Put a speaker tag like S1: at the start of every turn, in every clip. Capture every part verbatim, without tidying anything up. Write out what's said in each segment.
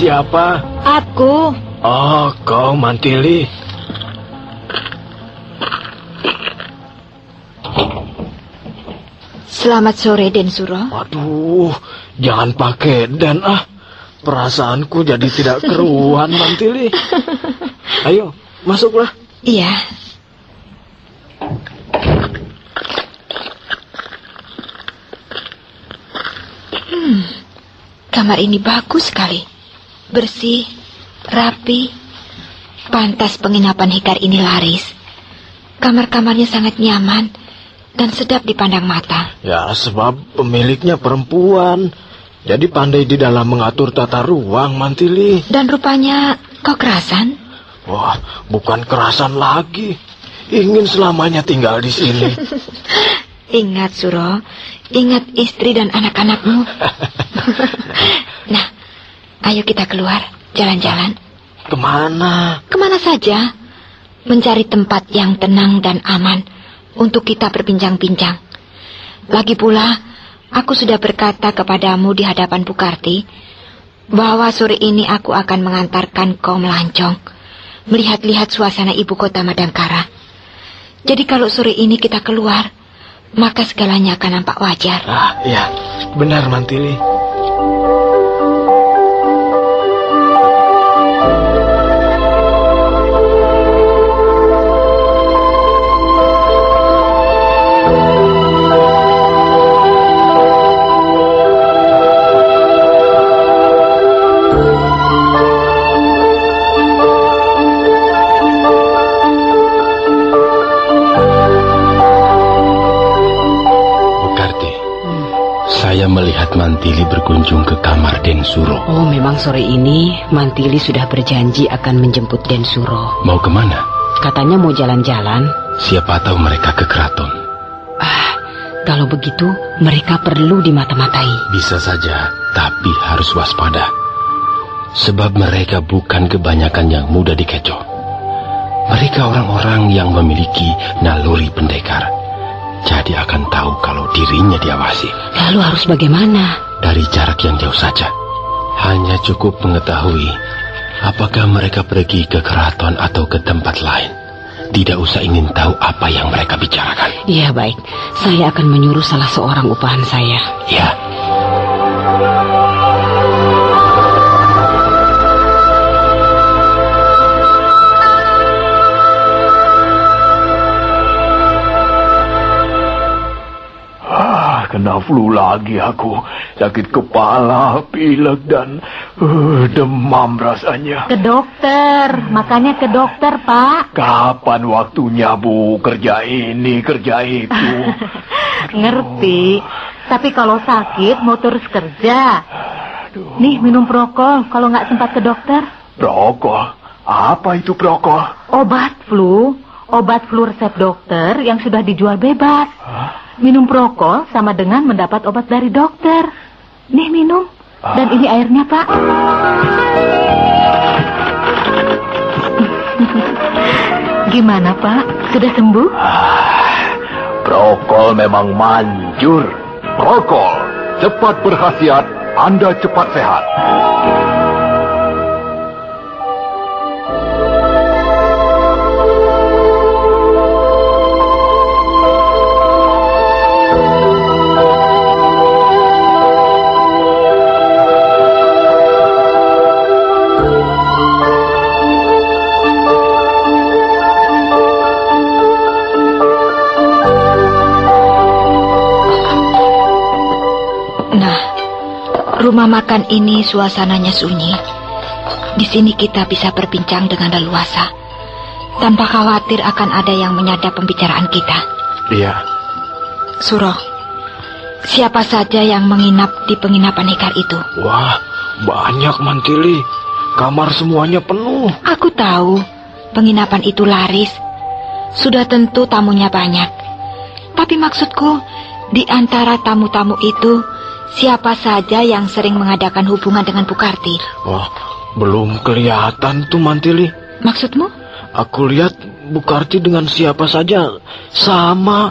S1: siapa?
S2: Aku.
S1: Oh, kau Mantili.
S2: Selamat sore, Den Suro.
S1: Waduh, jangan pakai Den ah. Perasaanku jadi tidak keruan, Mantili. Ayo, masuklah.
S2: Iya. Hmm, kamar ini bagus sekali. Bersih, rapi. Pantas penginapan Hikar ini laris. Kamar-kamarnya sangat nyaman dan sedap dipandang mata.
S1: Ya, sebab pemiliknya perempuan. Jadi pandai di dalam mengatur tata ruang, Mantili.
S2: Dan rupanya kau kerasan?
S1: Wah, bukan kerasan lagi. Ingin selamanya tinggal di sini.
S2: Ingat, Suro. Ingat istri dan anak-anakmu. Nah, ayo kita keluar, jalan-jalan.
S1: Kemana?
S2: Kemana saja. Mencari tempat yang tenang dan aman untuk kita berbincang-bincang. Lagi pula, aku sudah berkata kepadamu di hadapan Bu Karti bahwa sore ini aku akan mengantarkan kau melancong, melihat-lihat suasana ibu kota Madangkara. Jadi kalau sore ini kita keluar, maka segalanya akan nampak wajar.
S1: Ah, ya, benar Mantili.
S3: Saya melihat Mantili berkunjung ke kamar Den Suro.
S4: Oh, memang sore ini Mantili sudah berjanji akan menjemput Den Suro.
S3: Mau kemana?
S4: Katanya mau jalan-jalan.
S3: Siapa tahu mereka ke keraton.
S4: Ah, kalau begitu mereka perlu dimata-matai.
S3: Bisa saja, tapi harus waspada. Sebab mereka bukan kebanyakan yang mudah dikecoh. Mereka orang-orang yang memiliki naluri pendekar. Jadi akan tahu kalau dirinya diawasi.
S4: Lalu harus bagaimana?
S3: Dari jarak yang jauh saja. Hanya cukup mengetahui apakah mereka pergi ke keraton atau ke tempat lain. Tidak usah ingin tahu apa yang mereka bicarakan.
S4: Iya, baik. Saya akan menyuruh salah seorang upahan saya.
S3: Ya.
S1: Kena flu lagi aku. Sakit kepala, pilek, dan uh, demam rasanya.
S5: Ke dokter, makanya ke dokter, Pak.
S1: Kapan waktunya, Bu? Kerja ini, kerja itu.
S5: Ngerti, tapi kalau sakit mau terus kerja. Aduh. Nih, minum prokol kalau nggak sempat ke dokter.
S1: Prokol? Apa itu prokol?
S5: Obat flu. Obat flu resep dokter yang sudah dijual bebas. Hah? Minum prokol sama dengan mendapat obat dari dokter. Nih minum. Dan ini airnya, Pak. Gimana, Pak? Sudah sembuh?
S1: Ah, prokol memang manjur. Prokol, cepat berkhasiat, Anda cepat sehat.
S2: Rumah makan ini suasananya sunyi. Di sini kita bisa berbincang dengan leluasa, tanpa khawatir akan ada yang menyadap pembicaraan kita.
S1: Iya.
S2: Suro, siapa saja yang menginap di penginapan Hikar itu?
S1: Wah, banyak Mantili. Kamar semuanya penuh.
S2: Aku tahu, penginapan itu laris. Sudah tentu tamunya banyak. Tapi maksudku, di antara tamu-tamu itu, siapa saja yang sering mengadakan hubungan dengan Bu Karti?
S1: Wah, belum kelihatan tuh Mantili.
S2: Maksudmu?
S1: Aku lihat Bu Karti dengan siapa saja sama,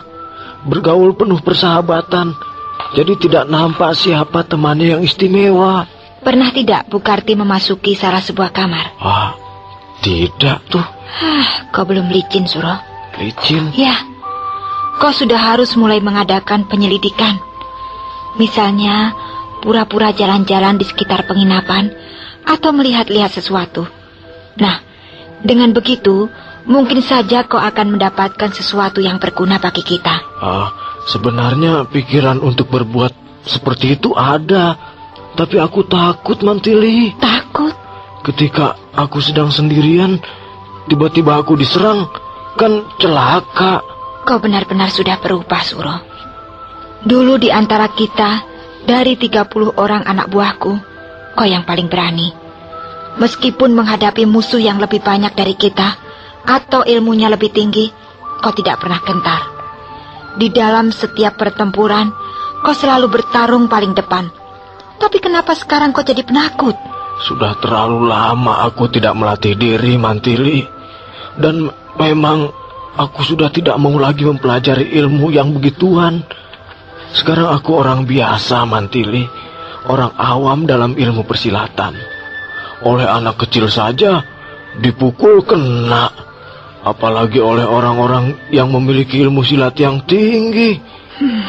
S1: bergaul penuh persahabatan. Jadi tidak nampak siapa temannya yang istimewa.
S2: Pernah tidak Bukarti memasuki salah sebuah kamar?
S3: Ah, tidak tuh.
S2: Hah, kau belum licin, Suro.
S3: Licin?
S2: Ya, kau sudah harus mulai mengadakan penyelidikan. Misalnya, pura-pura jalan-jalan di sekitar penginapan atau melihat-lihat sesuatu. Nah, dengan begitu, mungkin saja kau akan mendapatkan sesuatu yang berguna bagi kita.
S3: Ah, sebenarnya pikiran untuk berbuat seperti itu ada. Tapi aku takut, Mantili.
S2: Takut?
S3: Ketika aku sedang sendirian, tiba-tiba aku diserang, kan celaka.
S2: Kau benar-benar sudah berubah, Suro. Dulu di antara kita, dari tiga puluh orang anak buahku, kau yang paling berani. Meskipun menghadapi musuh yang lebih banyak dari kita, atau ilmunya lebih tinggi, kau tidak pernah gentar. Di dalam setiap pertempuran, kau selalu bertarung paling depan. Tapi kenapa sekarang kau jadi penakut?
S3: Sudah terlalu lama aku tidak melatih diri, Mantili. Dan memang aku sudah tidak mau lagi mempelajari ilmu yang begituan. Sekarang aku orang biasa, Mantili. Orang awam dalam ilmu persilatan. Oleh anak kecil saja dipukul kena. Apalagi oleh orang-orang yang memiliki ilmu silat yang tinggi. Hmm.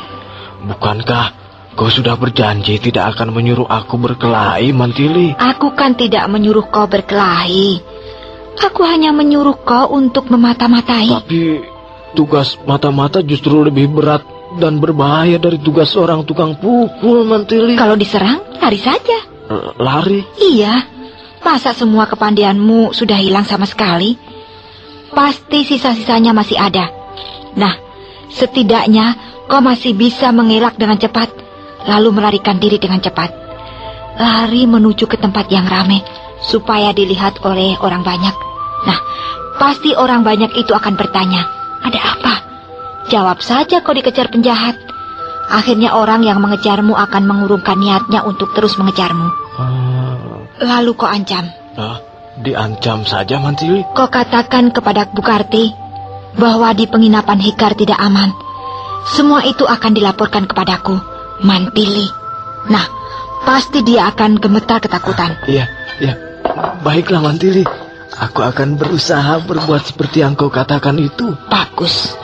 S3: Bukankah kau sudah berjanji tidak akan menyuruh aku berkelahi, Mantili?
S2: Aku kan tidak menyuruh kau berkelahi. Aku hanya menyuruh kau untuk memata-matai.
S3: Tapi tugas mata-mata justru lebih berat dan berbahaya dari tugas seorang tukang pukul, Mantili.
S2: Kalau diserang, lari saja.
S3: L- lari?
S2: Iya. Masa semua kepandianmu sudah hilang sama sekali? Pasti sisa-sisanya masih ada. Nah, setidaknya kau masih bisa mengelak dengan cepat, lalu melarikan diri dengan cepat. Lari menuju ke tempat yang ramai, supaya dilihat oleh orang banyak. Nah, pasti orang banyak itu akan bertanya, ada apa? Jawab saja kau dikejar penjahat. Akhirnya orang yang mengejarmu akan mengurungkan niatnya untuk terus mengejarmu.
S3: Hmm.
S2: Lalu kau ancam.
S3: Nah, diancam saja, Mantili?
S2: Kau katakan kepada Bukarti bahwa di penginapan Hikar tidak aman. Semua itu akan dilaporkan kepadaku, Mantili. Nah, pasti dia akan gemetar ketakutan.
S3: Iya, iya. Baiklah, Mantili. Aku akan berusaha berbuat seperti yang kau katakan itu.
S2: Bagus.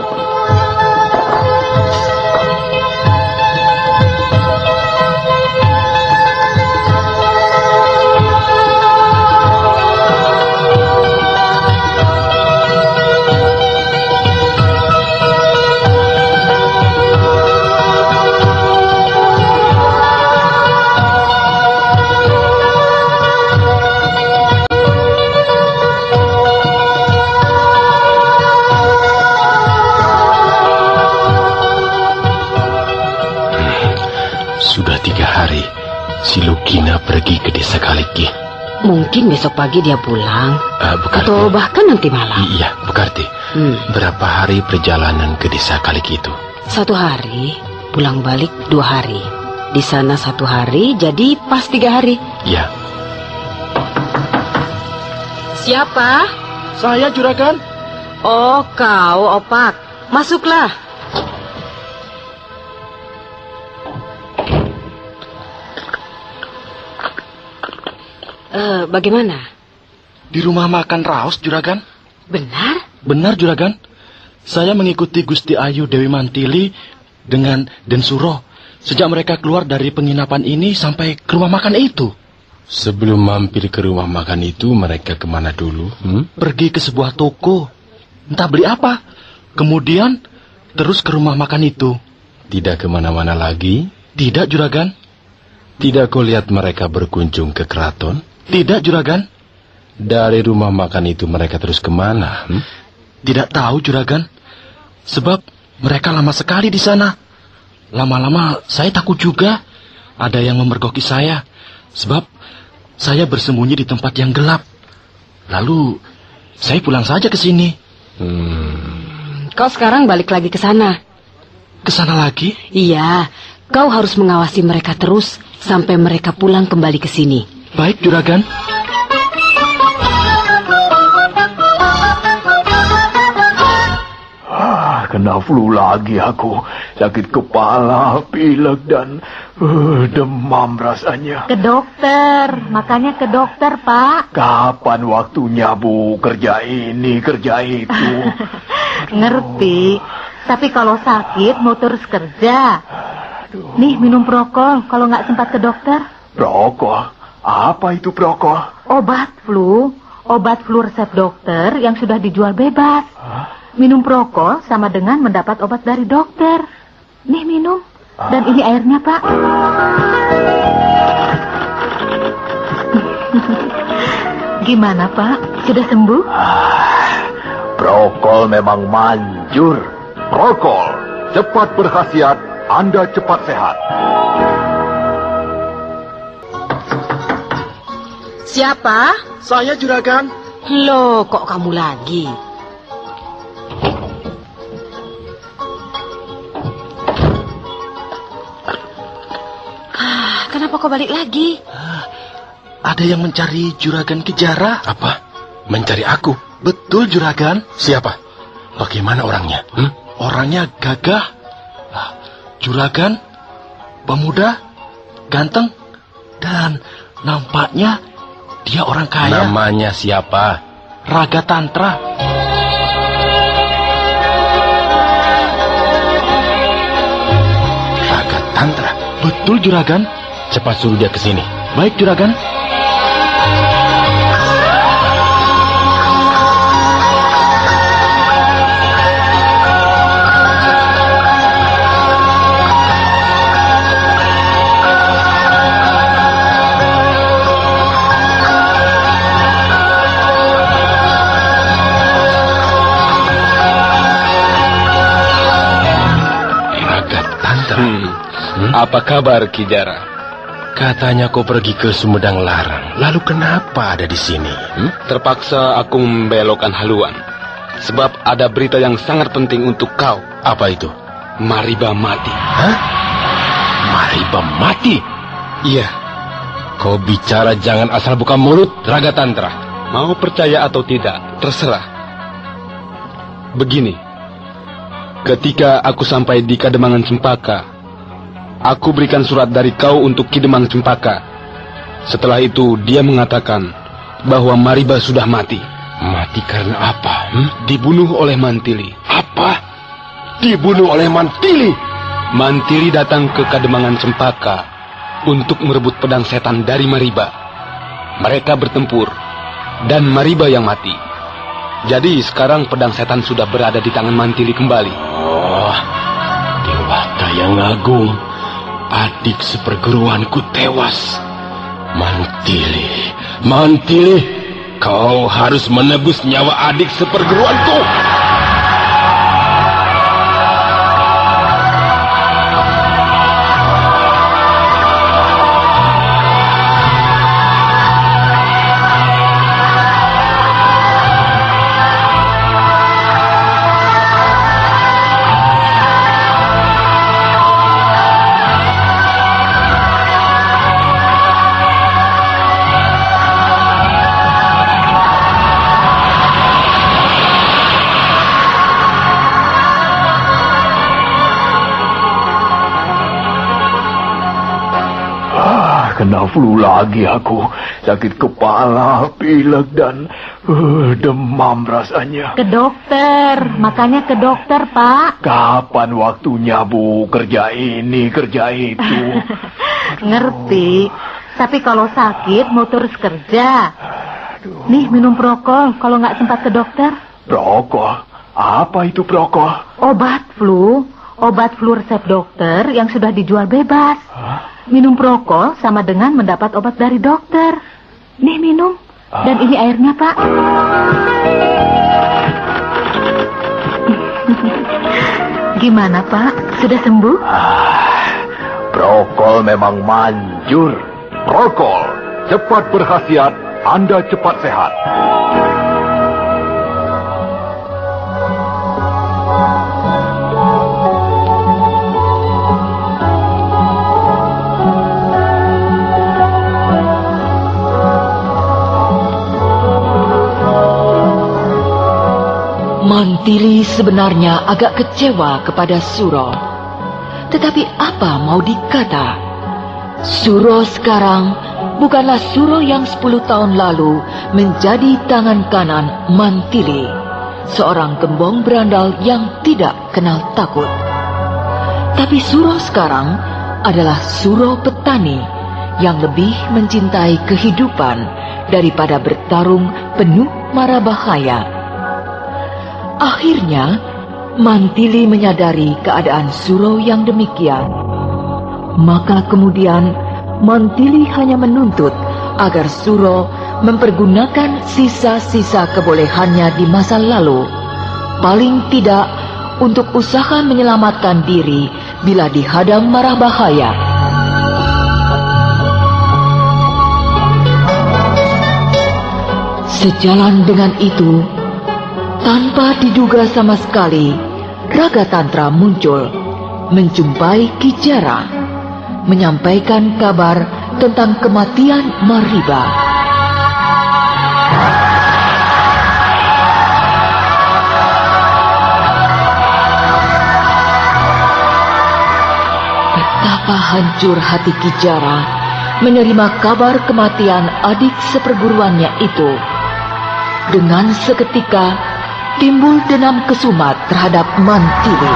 S3: Si Lukina pergi ke desa Kaliki.
S4: Mungkin besok pagi dia pulang.
S3: Uh, Bukarti.
S4: Atau bahkan nanti malam.
S3: Iya, Bukarti.
S4: Hmm.
S3: Berapa hari perjalanan ke desa Kaliki itu?
S4: Satu hari, pulang balik dua hari. Di sana satu hari, jadi pas tiga hari.
S3: Iya.
S4: Siapa?
S3: Saya, Juragan.
S4: Oh, kau, Opak. Masuklah. Uh, bagaimana?
S6: Di rumah makan Raos, Juragan.
S4: Benar?
S6: Benar, Juragan. Saya mengikuti Gusti Ayu Dewi Mantili dengan Den Suro sejak mereka keluar dari penginapan ini sampai ke rumah makan itu.
S3: Sebelum mampir ke rumah makan itu, mereka kemana dulu? Hmm?
S6: Pergi ke sebuah toko. Entah beli apa. Kemudian terus ke rumah makan itu.
S3: Tidak kemana-mana lagi?
S6: Tidak, Juragan.
S3: Tidak kau lihat mereka berkunjung ke keraton?
S6: Tidak, Juragan.
S3: Dari rumah makan itu mereka terus kemana? Hmm?
S6: Tidak tahu, Juragan. Sebab mereka lama sekali di sana. Lama-lama saya takut juga. Ada yang memergoki saya. Sebab saya bersembunyi di tempat yang gelap. Lalu saya pulang saja ke sini.
S3: Hmm.
S4: Kau sekarang balik lagi ke sana.
S6: Ke sana lagi?
S4: Iya. Kau harus mengawasi mereka terus sampai mereka pulang kembali ke sini.
S6: Baik, Juragan.
S1: Ah, kena flu lagi aku. Sakit kepala, pilek, dan uh, demam rasanya.
S5: Ke dokter, makanya ke dokter, Pak.
S1: Kapan waktunya, Bu? Kerja ini, kerja itu.
S5: Ngerti, tapi kalau sakit mau terus kerja. Nih, minum prokol kalau nggak sempat ke dokter.
S1: Prokol? Apa itu prokol?
S5: Obat flu, obat flu resep dokter yang sudah dijual bebas.
S1: Hah?
S5: Minum prokol sama dengan mendapat obat dari dokter. Nih minum. Dan ini airnya, Pak. Gimana, Pak? Sudah sembuh?
S1: Prokol memang manjur. Prokol, cepat berkhasiat, Anda cepat sehat.
S4: Siapa?
S6: Saya juragan.
S4: Loh, kok kamu lagi? Ah, kenapa kau balik lagi?
S6: Ada yang mencari juragan Kejara.
S3: Apa? Mencari aku?
S6: Betul, juragan.
S3: Siapa? Bagaimana orangnya? Hmm?
S6: Orangnya gagah. Ah, juragan, pemuda, ganteng, dan nampaknya dia orang kaya.
S3: Namanya siapa?
S6: Raga Tantra.
S3: Raga Tantra.
S6: Betul, juragan.
S3: Cepat suruh dia ke sini.
S6: Baik, juragan.
S3: Hmm. Hmm? Apa kabar, Kijara? Katanya kau pergi ke Sumedang Larang. Lalu kenapa ada di sini? Hmm?
S7: Terpaksa aku membelokkan haluan. Sebab ada berita yang sangat penting untuk kau.
S3: Apa itu?
S7: Mariba mati.
S3: Hah? Mariba mati?
S7: Iya.
S3: Kau bicara jangan asal buka mulut, Raga Tantra.
S7: Mau percaya atau tidak, terserah. Begini. Ketika aku sampai di Kademangan Cempaka, aku berikan surat dari kau untuk Ki Demang Cempaka. Setelah itu dia mengatakan bahwa Mariba sudah mati.
S3: Mati karena apa? Hmm?
S7: Dibunuh oleh Mantili.
S3: Apa? Dibunuh oleh Mantili?
S7: Mantili datang ke Kademangan Cempaka untuk merebut pedang setan dari Mariba. Mereka bertempur dan Mariba yang mati. Jadi sekarang pedang setan sudah berada di tangan Mantili kembali.
S3: Oh, Dewata yang agung, adik seperguruanku tewas. Mantili, Mantili, kau harus menebus nyawa adik seperguruanku.
S1: Kena flu lagi aku. Sakit kepala, pilek, dan uh, demam rasanya.
S5: Ke dokter, makanya ke dokter, Pak.
S1: Kapan waktunya, Bu? Kerja ini, kerja itu.
S5: Ngerti, tapi kalau sakit mau terus kerja. Nih minum prokol kalau nggak sempat ke dokter.
S1: Prokol? Apa itu prokol?
S5: Obat flu, obat flu resep dokter yang sudah dijual bebas.
S1: Hah?
S5: Minum prokol sama dengan mendapat obat dari dokter. Nih minum. Dan ini airnya, Pak. Gimana, Pak? Sudah sembuh?
S1: Ah, prokol memang manjur. Prokol, cepat berkhasiat, Anda cepat sehat.
S8: Mantili sebenarnya agak kecewa kepada Suro. Tetapi apa mau dikata? Suro sekarang bukanlah Suro yang sepuluh tahun lalu menjadi tangan kanan Mantili, seorang gembong berandal yang tidak kenal takut. Tapi Suro sekarang adalah Suro petani yang lebih mencintai kehidupan daripada bertarung penuh mara bahaya. Akhirnya, Mantili menyadari keadaan Suro yang demikian. Maka kemudian, Mantili hanya menuntut agar Suro mempergunakan sisa-sisa kebolehannya di masa lalu, paling tidak untuk usaha menyelamatkan diri bila dihadang mara bahaya. Sejalan dengan itu, tanpa diduga sama sekali, Raga Tantra muncul, menjumpai Ki Jara, menyampaikan kabar tentang kematian Mariba. Betapa hancur hati Ki Jara menerima kabar kematian adik seperguruannya itu. Dengan seketika timbul dendam kesumat terhadap Mantili.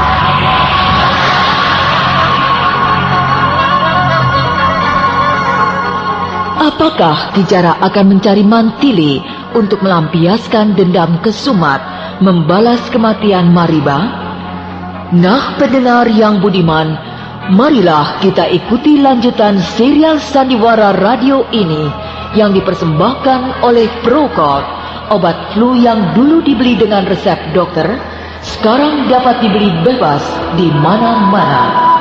S8: Apakah Ki Jara akan mencari Mantili untuk melampiaskan dendam kesumat, membalas kematian Mariba? Nah, pendengar yang budiman, marilah kita ikuti lanjutan serial Sandiwara Radio ini yang dipersembahkan oleh Procol. Obat flu yang dulu dibeli dengan resep dokter, sekarang dapat dibeli bebas di mana-mana.